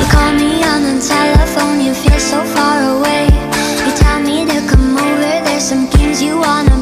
call me on the telephone, you feel so far away. You tell me to come over, there's some games you wanna